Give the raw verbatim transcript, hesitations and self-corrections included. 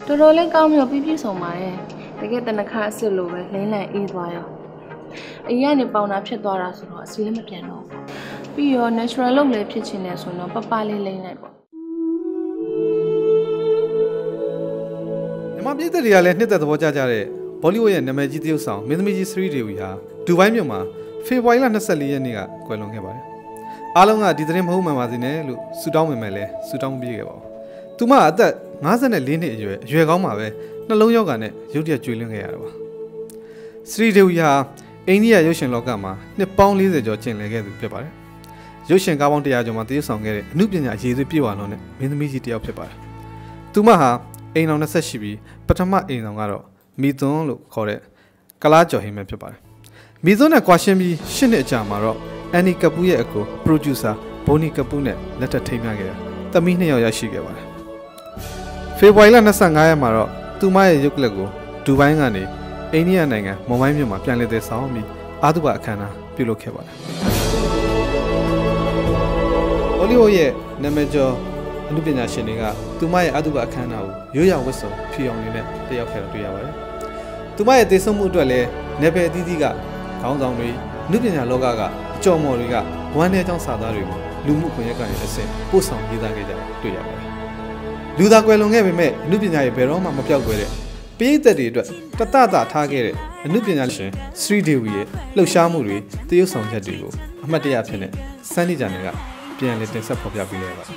တော်တော်လေးကောင်းပြီးတော့ပြည့်ပြည့်စုံပါရဲ့တကယ်တနခါအစ်စ်လိုပဲလိမ့်လန်အေးသွားရောအရင်ကနေပေါင်တာဖြစ်သွားတာဆိုတော့အစီလည်းမပြန်တော့ဘူးပြီးတော့ natural လုပ်လေဖြစ်ချင်တယ်ဆိုတော့ပပလေးလိမ့်လိုက်ပေါ့ညီမပြည်သက်တွေကလည်းနှစ်သက်သဘောကျကြတဲ့ဘောလီဝုဒ်ရဲ့နာမည်ကြီးသရုပ်ဆောင်မင်းသမီးကြီး Sri Devi ဟာဒူဘိုင်းမြို့မှာဖေဖော်ဝါရီလ၂၄ရက်နေ့ကကွယ်လွန်ခဲ့ပါတယ်အားလုံးကဒီသတင်းမဟုတ်မှန်ပါစေနဲ့လို့ဆုတောင်းပေမဲ့လည်းဆုတောင်းမပြေခဲ့ပါဘူးသူမအသက်၅၄နှစ်အရွယ်အရွယ်ကောင်းမှာပဲနှလုံးရောဂါနဲ့ရုတ်တရက်ကျွေးလွန်ခဲ့ရတာပါ Sri Devi ဟာအိန္ဒိယရုပ်ရှင်လောကမှာနှစ်ပေါင်း၄၀ကျော်ကျင်လည်ခဲ့သူဖြစ်ပါတယ်ရုပ်ရှင်ကားပေါင်း၁၀၀ကျော်မှာသရုပ်ဆောင်ခဲ့တဲ့အမှုပညာအရေးသွေးပြည့်ဝလုံးနဲ့မင်းသမီးကြီးတစ်ယောက်ဖြစ်ပါတယ်သူမဟာအိမ်တော်၂၈ရှိပြီးပထမအိမ်တော်ကတော့မီသွန်းလို့ခေါ်တဲ့ကလားကျော်ဟိမ့်ပဲဖြစ်ပါတယ်မီသွန်းနဲ့ကွာရှင်းပြီး၈နှစ်အကြာမှာတော့အန်နီကပူးရဲ့အကို producer ဘိုနီကပူးနဲ့လက်ထပ်ထိမ်းမြခဲ့တာသမီးနှစ်ယောက်ရရှိခဲ့ပါတယ်ဖေဖော်ဝါရီလ၂၅ရက်မှာတော့သူမရဲ့ရုပ်ကလပ်ကိုဒူဘိုင်းကနေအိန္ဒိယနိုင်ငံမွန်ဘိုင်းမြို့မှာပြန်လည်တည်ဆောက်ပြီးအာသုဘအခမ်းအနားပြုလုပ်ခဲ့ပါတယ်ဟောလီဝုဒ်ရဲ့နာမည်ကျော်အမှုပညာရှင်တွေကသူမရဲ့အာသုဘအခမ်းအနားကိုရိုးရာဝတ်စုံဖြူအောင်နေနဲ့တက်ရောက်ခဲ့တာတွေ့ရပါတယ်သူမရဲ့တည်ဆုံမှုအတွက်လည်းနယ်ပယ်အသီးသီးကခေါင်းဆောင်တွေအမှုပညာလောကကအကျော်မော်တွေကဝမ်းနည်းကြောင်းစာသားတွေကိုလူမှုကွန်ရက်ကနေတစ်ဆင့်ပို့ဆောင်ရေးသားခဲ့ကြတာတွေ့ရပါတယ်လူသားကွယ်လွန်ခဲ့ပေမဲ့အမှုပညာရဲ့ဘယ်တော့မှမပြောက်ကွယ်တဲ့ပရိသတ်တွေအတွက်တတတာထားခဲ့တဲ့အမှုပညာရှင် Sri Devi ရဲ့လှုပ်ရှားမှုတွေတရုပ်ဆောင်ချက်တွေကိုအမှတ်တရဖြစ်နေစန်းနေကြတဲ့ကပြန်လည်တင်ဆက်ဖော်ပြပေးလိုက်ပါ